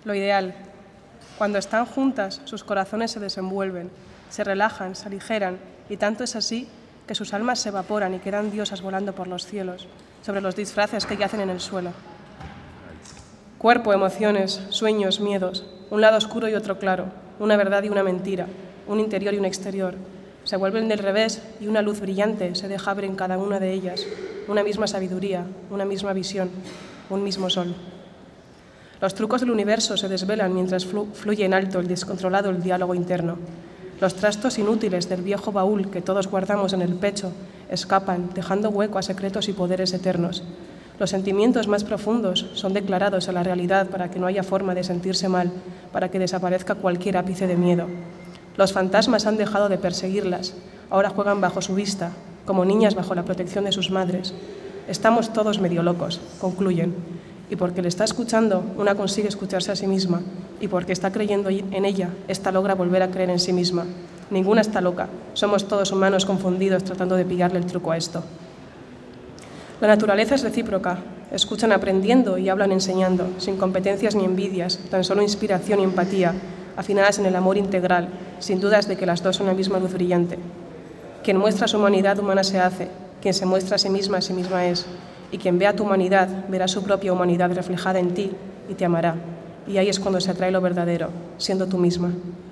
Lo ideal. Cuando están juntas, sus corazones se desenvuelven, se relajan, se aligeran, y tanto es así que sus almas se evaporan y quedan diosas volando por los cielos, sobre los disfraces que yacen en el suelo. Cuerpo, emociones, sueños, miedos, un lado oscuro y otro claro, una verdad y una mentira, un interior y un exterior. Se vuelven del revés y una luz brillante se deja ver en cada una de ellas, una misma sabiduría, una misma visión, un mismo sol. Los trucos del universo se desvelan mientras fluye en alto el descontrolado el diálogo interno. Los trastos inútiles del viejo baúl que todos guardamos en el pecho escapan, dejando hueco a secretos y poderes eternos. Los sentimientos más profundos son declarados a la realidad para que no haya forma de sentirse mal, para que desaparezca cualquier ápice de miedo. Los fantasmas han dejado de perseguirlas, ahora juegan bajo su vista, como niñas bajo la protección de sus madres. Estamos todos medio locos, concluyen, y porque le está escuchando, una consigue escucharse a sí misma, y porque está creyendo en ella, esta logra volver a creer en sí misma. Ninguna está loca, somos todos humanos confundidos tratando de pillarle el truco a esto. La naturaleza es recíproca, escuchan aprendiendo y hablan enseñando, sin competencias ni envidias, tan solo inspiración y empatía, afinadas en el amor integral, sin dudas de que las dos son la misma luz brillante. Quien muestra su humanidad humana se hace, quien se muestra a sí misma es, y quien vea tu humanidad verá su propia humanidad reflejada en ti y te amará. Y ahí es cuando se atrae lo verdadero, siendo tú misma.